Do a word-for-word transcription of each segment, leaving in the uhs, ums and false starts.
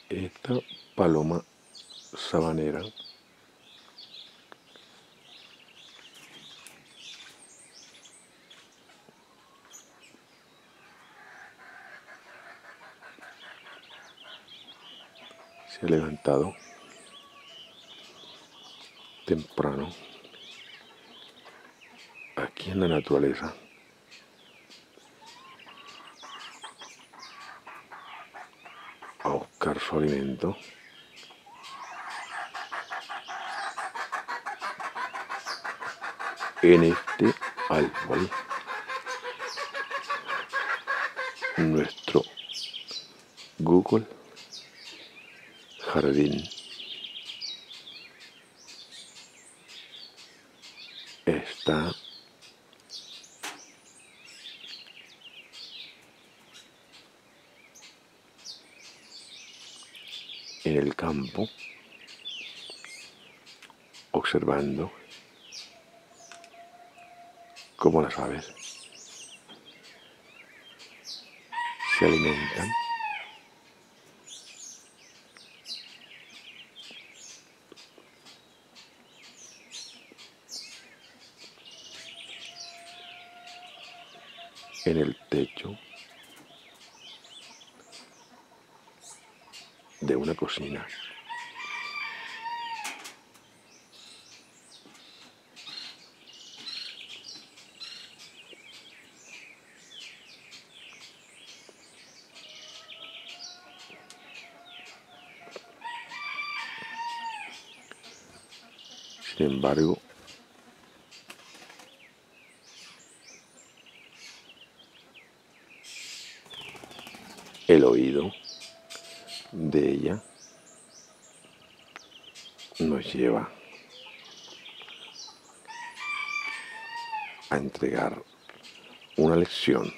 Esta paloma sabanera se ha levantado temprano aquí en la naturaleza a buscar su alimento. En este árbol, nuestro Google Jardín está en el campo observando cómo las aves se alimentan en el techo de una cocina. Sin embargo, el oído de ella nos lleva a entregar una lección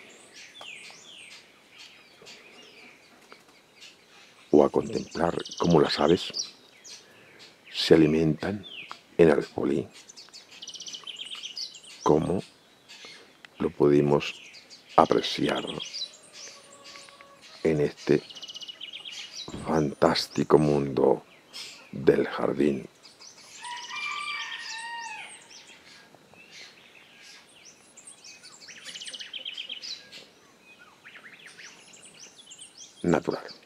o a contemplar cómo las aves se alimentan en el arbolí, como lo pudimos apreciar en este fantástico mundo del jardín natural.